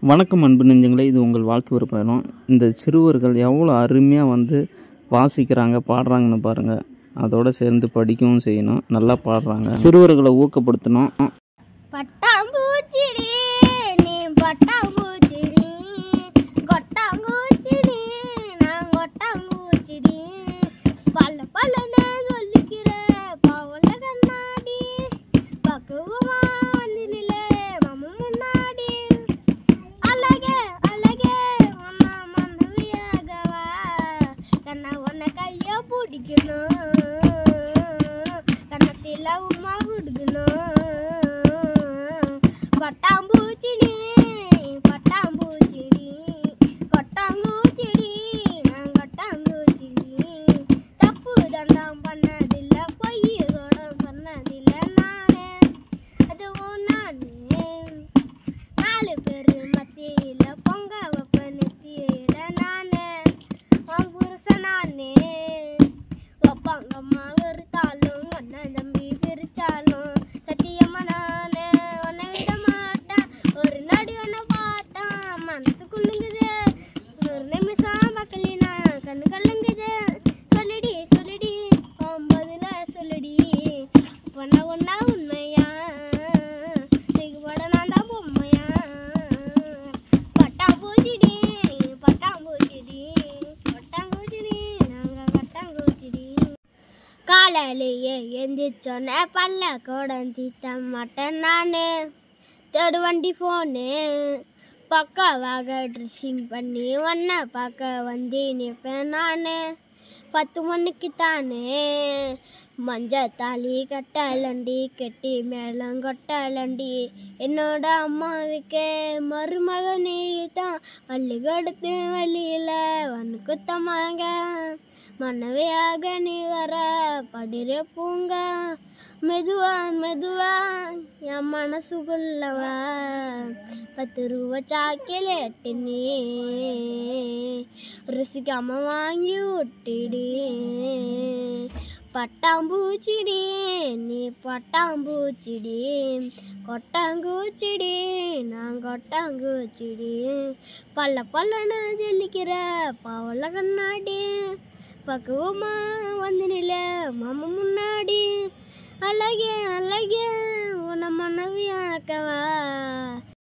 வணக்கம் அன்பு நெஞ்சங்களே, இது உங்கள் வாழ்க்கை ஒரு பயணம். இந்த சிறுவர்கள் எவ்வளோ அருமையாக வாசிக்கிறாங்க, பாடுறாங்கன்னு பாருங்கள். அதோடு சேர்ந்து படிக்கவும் செய்யணும். நல்லா பாடுறாங்க. சிறுவர்களை ஊக்கப்படுத்தணும். பட்டாம்பூச்சிடி நீ பட்டாம்பூச்சிடி, கொட்டாம்பூச்சிடி நான் கொட்டாம்பூச்சிடி, பல்ல பல்லன்னு சொல்லிக்கிற பவள கண்ணாடி, பக்குவமா வந்து நிலை மாமா முன்னாடி, அழகே அழகே உன்ன மனைவியாகவா, கண்ணா உன்னை கைய பிடிக்கணும், கண்ணத்தில் உமா பிடிக்கணும். பட்டாம்பூச்சிடி பட்டாம்பூச்சிடி, கொட்டாம்பூச்சிடி நான் கொட்டாம்பூச்சிடி, தப்பு தண்டம் பண்ணதில்லை, பொய் கூட பண்ணதில்லை நானே, அதுவும் நானே, 4 பேர் மத்தியில பொங்க வைப்ப நெத்தியில நானே, உன் புருஷன் நானே, ஒப்பாங்கம்மா வெறுத்தாலும் அண்ணன் தம்பி பிரிச்சாலும் சத்தியம்மா நானே உன்னை விட மாட்டேன். ஒரு நடி ஒன்ன பார்த்தா மனசு குள்ளுங்குது, ஒரு நிமிஷம் மக்களினா கண்ணு கல்லுங்குது, சொல்லுடி சொல்லுடி பதில சொல்லுடி, பொண்ண ஒன்னா உண்மையா நீக்குப்பட நான் தான் பொம்மையா. பட்டாம்பூச்சிடி பட்டாம்பூச்சிடி, கொட்டாம்பூச்சிடி நாங்கள் கொட்டாம்பூச்சிடி, காலையிலேயே எந்திரிச்சோன்னே பல்ல குடந்தித்த மாட்டேன் நானு, தேடு வண்டி ஃபோனு பக்காவாக ட்ரெஸ்ஸிங் பண்ணி ஒன்றை பார்க்க வந்து நிற்பேன் நான், 10 மணிக்கு தானே மஞ்சள் தாலி கட்டலண்டி, கெட்டி மேளம் கொட்டலண்டி, என்னோட அம்மாவுக்கு மருமகனே தான் வள்ளி கொடுத்து வழியில் வந்து குத்தமாங்க, மனைவியாக நீ வர படிற பூங்க, மெதுவா மெதுவா என் மனசுக்குள்ளவா, 10 ரூபா சாக்கிலேட்டு நீ ருசிக்காம வாங்கி விட்டுடி. பட்டாம்பூச்சிடி நீ பட்டாம்பூச்சிடி, கொட்டாங்கூச்சிடி நான் கொட்டாங்கூச்சிடி, பல்ல பல்லன்னு சொல்லிக்கிற பவள கண்ணாடி, பக்குவமா வந்து நிலை மாமா முன்னாடி, அழகே அழகே உன்னை மனைவியாக்கவா.